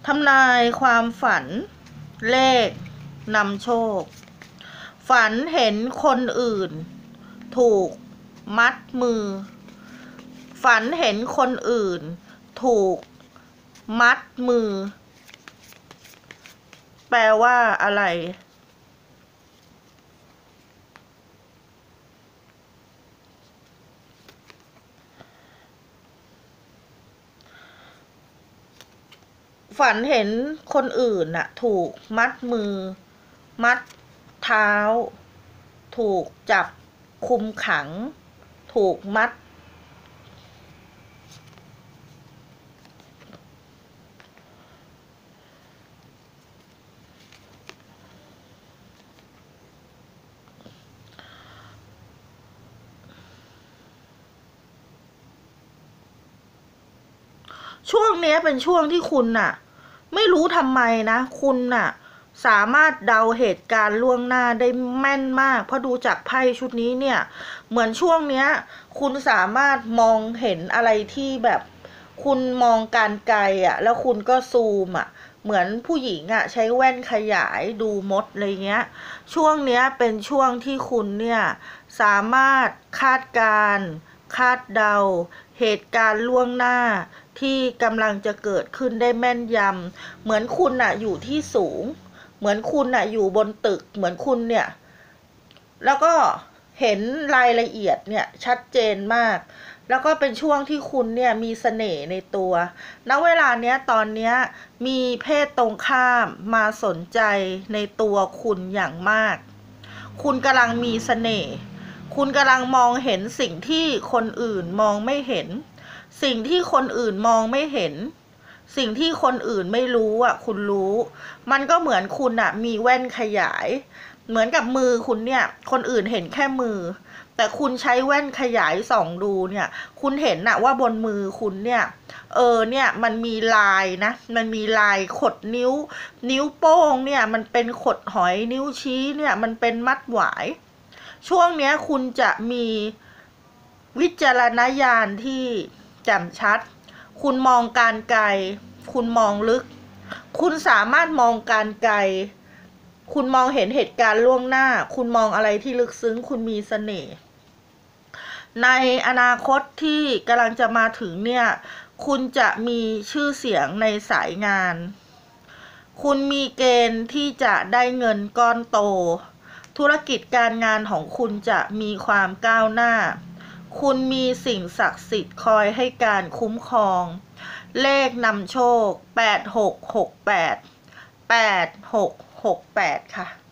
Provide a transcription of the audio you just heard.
ทำนายความฝันเลขนำโชคฝันเห็นคนอื่นถูกมัดมือฝันเห็นคนอื่นถูกมัดมือแปลว่าอะไรฝันเห็นคนอื่นน่ะถูกมัดมือมัดเท้าถูกจับคุมขังถูกมัดช่วงนี้เป็นช่วงที่คุณน่ะไม่รู้ทำไมนะคุณน่ะสามารถเดาเหตุการณ์ล่วงหน้าได้แม่นมากเพราะดูจากไพ่ชุดนี้เนี่ยเหมือนช่วงเนี้ยคุณสามารถมองเห็นอะไรที่แบบคุณมองการไกลแล้วคุณก็ซูมเหมือนผู้หญิงใช้แว่นขยายดูมดอะไรเงี้ยช่วงเนี้ยเป็นช่วงที่คุณเนี่ยสามารถคาดการณ์คาดเดาเหตุการณ์ล่วงหน้าที่กำลังจะเกิดขึ้นได้แม่นยำเหมือนคุณอยู่ที่สูงเหมือนคุณอยู่บนตึกเหมือนคุณเนี่ยแล้วก็เห็นรายละเอียดเนี่ยชัดเจนมากแล้วก็เป็นช่วงที่คุณเนี่ยมีเสน่ห์ในตัวณเวลาเนี้ยตอนเนี้ยมีเพศตรงข้ามมาสนใจในตัวคุณอย่างมากคุณกำลังมีเสน่ห์คุณกำลังมองเห็นสิ่งที่คนอื่นมองไม่เห็นสิ่งที่คนอื่นมองไม่เห็นสิ่งที่คนอื่นไม่รู้คุณรู้มันก็เหมือนคุณมีแว่นขยายเหมือนกับมือคุณเนี่ยคนอื่นเห็นแค่มือแต่คุณใช้แว่นขยายส่องดูเนี่ยคุณเห็นว่าบนมือคุณเนี่ยเนี่ยมันมีลายนะมันมีลายขดนิ้วโป้งเนี่ยมันเป็นขดหอยนิ้วชี้เนี่ยมันเป็นมัดหวายช่วงเนี้ยคุณจะมีวิจารณญาณที่แจ่มชัดคุณมองการไกลคุณมองลึกคุณสามารถมองการไกลคุณมองเห็นเหตุการณ์ล่วงหน้าคุณมองอะไรที่ลึกซึ้งคุณมีเสน่ห์ในอนาคตที่กำลังจะมาถึงเนี่ยคุณจะมีชื่อเสียงในสายงานคุณมีเกณฑ์ที่จะได้เงินก้อนโตธุรกิจการงานของคุณจะมีความก้าวหน้าคุณมีสิ่งศักดิ์สิทธิ์คอยให้การคุ้มครองเลขนำโชค8668 8668ค่ะ